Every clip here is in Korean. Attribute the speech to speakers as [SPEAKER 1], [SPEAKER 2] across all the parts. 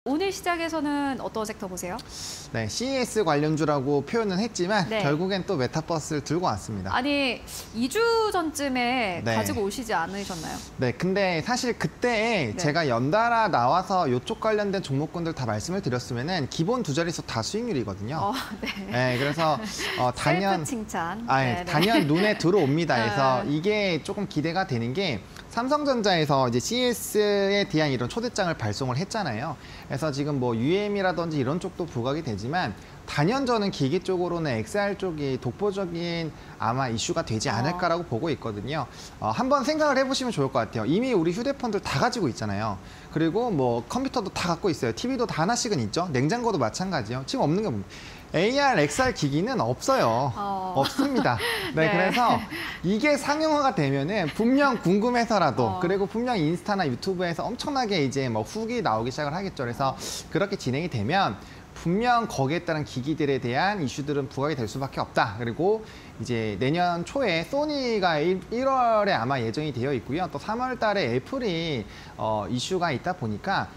[SPEAKER 1] 오늘 시작에서는 어떤 섹터 보세요?
[SPEAKER 2] 네, CES 관련주라고 표현은 했지만
[SPEAKER 1] 네.
[SPEAKER 2] 결국엔 또 메타버스를 들고 왔습니다.
[SPEAKER 1] 아니, 2주 전쯤에
[SPEAKER 2] 네.
[SPEAKER 1] 가지고 오시지 않으셨나요?
[SPEAKER 2] 네, 근데 사실 그때
[SPEAKER 1] 네.
[SPEAKER 2] 제가 연달아 나와서 이쪽 관련된 종목군들 다 말씀을 드렸으면은 기본 두 자릿수 다 수익률이거든요.
[SPEAKER 1] 네.
[SPEAKER 2] 네, 그래서 단연
[SPEAKER 1] 셀프 칭찬.
[SPEAKER 2] 단연 눈에 들어옵니다. 해서
[SPEAKER 1] 네.
[SPEAKER 2] 이게 조금 기대가 되는 게 삼성전자에서 이제 CES에 대한 이런 초대장을 발송을 했잖아요. 그래서 지금 뭐 UM이라든지 이런 쪽도 부각이 되지만 단연 저는 기기 쪽으로는 XR 쪽이 독보적인 아마 이슈가 되지 않을까라고 보고 있거든요. 한번 생각을 해보시면 좋을 것 같아요. 이미 우리 휴대폰들 다 가지고 있잖아요. 그리고 뭐 컴퓨터도 다 갖고 있어요. TV도 다 하나씩은 있죠. 냉장고도 마찬가지요. 지금 없는 게 뭡니까? AR, XR 기기는 없어요. 없습니다. 네,
[SPEAKER 1] 네.
[SPEAKER 2] 그래서 이게 상용화가 되면은 분명 궁금해서라도 그리고 분명 인스타나 유튜브에서 엄청나게 이제 뭐 후기 나오기 시작을 하겠죠. 그래서 그렇게 진행이 되면 분명 거기에 따른 기기들에 대한 이슈들은 부각이 될 수밖에 없다. 그리고 이제 내년 초에 소니가 1월에 아마 예정이 되어 있고요. 또 3월 달에 애플이 이슈가 있다 보니까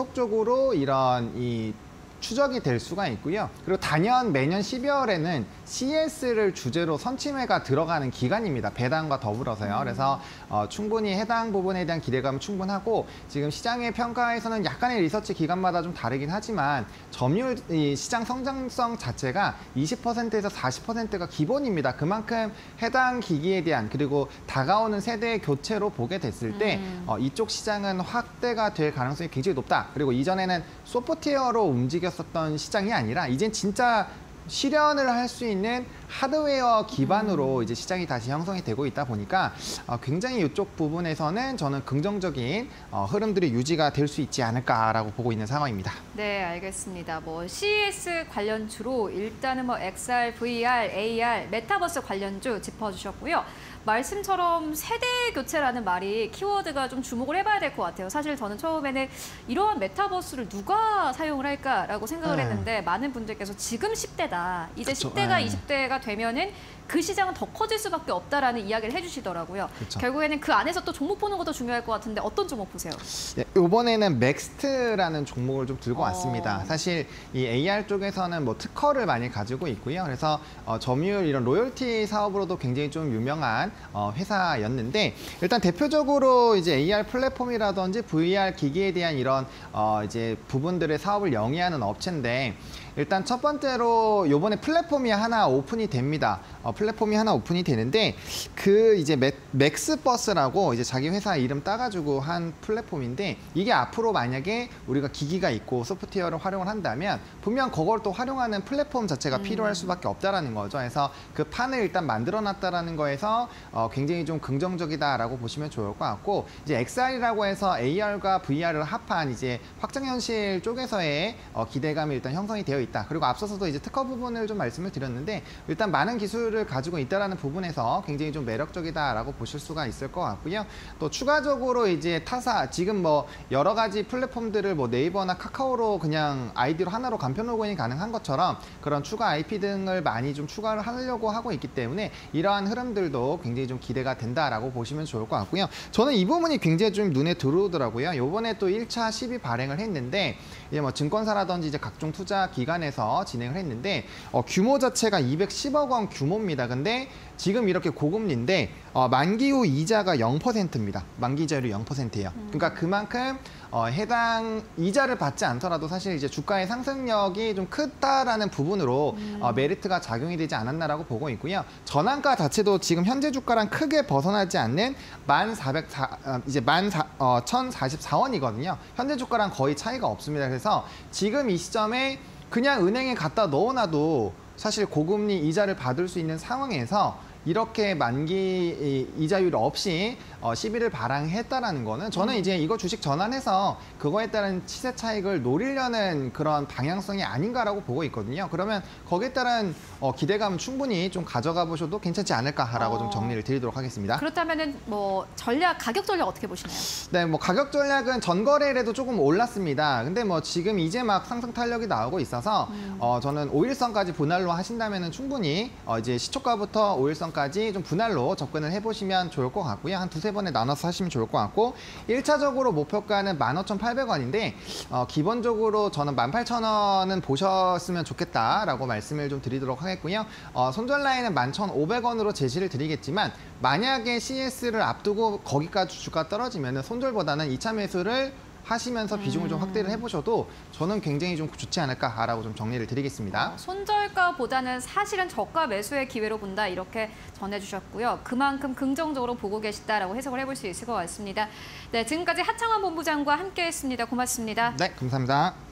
[SPEAKER 2] 계속적으로 이런 이 추적이 될 수가 있고요. 그리고 단연 매년 12월에는 CES를 주제로 선침회가 들어가는 기간입니다. 배당과 더불어서요. 그래서 충분히 해당 부분에 대한 기대감은 충분하고 지금 시장의 평가에서는 약간의 리서치 기간마다 좀 다르긴 하지만 점유율 시장 성장성 자체가 20%에서 40%가 기본입니다. 그만큼 해당 기기에 대한 그리고 다가오는 세대의 교체로 보게 됐을 때 이쪽 시장은 확대가 될 가능성이 굉장히 높다. 그리고 이전에는 소프트웨어로 움직였었던 시장이 아니라 이젠 진짜 실현을 할 수 있는 하드웨어 기반으로 이제 시장이 다시 형성이 되고 있다 보니까 굉장히 이쪽 부분에서는 저는 긍정적인 흐름들이 유지가 될 수 있지 않을까라고 보고 있는 상황입니다.
[SPEAKER 1] 네, 알겠습니다. 뭐 CES 관련주로 일단은 뭐 XR, VR, AR, 메타버스 관련주 짚어주셨고요. 말씀처럼 세대 교체라는 말이 키워드가 좀 주목을 해봐야 될 것 같아요. 사실 저는 처음에는 이러한 메타버스를 누가 사용을 할까라고 생각을 했는데 많은 분들께서 지금 10대다. 이제
[SPEAKER 2] 그쵸.
[SPEAKER 1] 10대가 20대가 되면은 그 시장은 더 커질 수밖에 없다라는 이야기를 해주시더라고요.
[SPEAKER 2] 그쵸.
[SPEAKER 1] 결국에는 그 안에서 또 종목 보는 것도 중요할 것 같은데 어떤 종목 보세요?
[SPEAKER 2] 네, 이번에는 맥스트라는 종목을 좀 들고 왔습니다. 사실 이 AR 쪽에서는 뭐 특허를 많이 가지고 있고요. 그래서 점유율 이런 로열티 사업으로도 굉장히 좀 유명한 회사였는데 일단 대표적으로 이제 AR 플랫폼이라든지 VR 기기에 대한 이런 이제 부분들의 사업을 영위하는 업체인데 일단 첫 번째로 이번에 플랫폼이 하나 오픈이 됩니다. 플랫폼이 하나 오픈이 되는데 그 이제 맥스버스라고 이제 자기 회사 이름 따가지고 한 플랫폼인데 이게 앞으로 만약에 우리가 기기가 있고 소프트웨어를 활용을 한다면 분명 그걸 또 활용하는 플랫폼 자체가 필요할 수밖에 없다라는 거죠. 그래서 그 판을 일단 만들어놨다라는 거에서 굉장히 좀 긍정적이다라고 보시면 좋을 것 같고 이제 XR이라고 해서 AR과 VR을 합한 이제 확장현실 쪽에서의 기대감이 일단 형성이 되어 있다. 그리고 앞서서도 이제 특허 부분을 좀 말씀을 드렸는데 일단 많은 기술을 가지고 있다라는 부분에서 굉장히 좀 매력적이다라고 보실 수가 있을 것 같고요. 또 추가적으로 이제 타사 지금 뭐 여러 가지 플랫폼들을 뭐 네이버나 카카오로 그냥 아이디로 하나로 간편 로그인이 가능한 것처럼 그런 추가 IP 등을 많이 좀 추가를 하려고 하고 있기 때문에 이러한 흐름들도 굉장히 좀 기대가 된다라고 보시면 좋을 것 같고요. 저는 이 부분이 굉장히 좀 눈에 들어오더라고요. 요번에 또 1차 시비 발행을 했는데 이제 뭐 증권사라든지 이제 각종 투자 기관에서 진행을 했는데 규모 자체가 210억 원 규모입니다. 근데 지금 이렇게 고금리인데 만기 후 이자가 0%입니다. 만기 이자율이 0%예요. 그러니까 그만큼 해당 이자를 받지 않더라도 사실 이제 주가의 상승력이 좀 크다라는 부분으로 메리트가 작용이 되지 않았나라고 보고 있고요. 전환가 자체도 지금 현재 주가랑 크게 벗어나지 않는 1,044원이거든요. 현재 주가랑 거의 차이가 없습니다. 그래서 지금 이 시점에 그냥 은행에 갖다 넣어놔도 사실 고금리 이자를 받을 수 있는 상황에서 이렇게 만기 이자율 없이 시비를 발행했다라는 거는 저는 이제 이거 주식 전환해서 그거에 따른 시세 차익을 노리려는 그런 방향성이 아닌가라고 보고 있거든요. 그러면 거기에 따른 기대감은 충분히 좀 가져가 보셔도 괜찮지 않을까라고 좀 정리를 드리도록 하겠습니다.
[SPEAKER 1] 그렇다면은 뭐 가격 전략 어떻게 보시나요?
[SPEAKER 2] 네, 뭐 가격 전략은 전거래일에도 조금 올랐습니다. 근데 뭐 지금 이제 막 상승 탄력이 나오고 있어서 저는 5일선까지 분할로 하신다면은 충분히 이제 시초가부터 5일선까지 목표가까지 좀 분할로 접근을 해보시면 좋을 것 같고요. 한 두세 번에 나눠서 하시면 좋을 것 같고 1차적으로 목표가는 15,800원인데 기본적으로 저는 18,000원은 보셨으면 좋겠다라고 말씀을 좀 드리도록 하겠고요. 손절 라인은 11,500원으로 제시를 드리겠지만 만약에 CS를 앞두고 거기까지 주가 떨어지면 손절보다는 2차 매수를 하시면서 비중을 좀 확대를 해보셔도 저는 굉장히 좀 좋지 않을까라고 좀 정리를 드리겠습니다.
[SPEAKER 1] 손절가보다는 사실은 저가 매수의 기회로 본다 이렇게 전해주셨고요. 그만큼 긍정적으로 보고 계시다라고 해석을 해볼 수 있을 것 같습니다. 네, 지금까지 하창원 본부장과 함께했습니다. 고맙습니다.
[SPEAKER 2] 네, 감사합니다.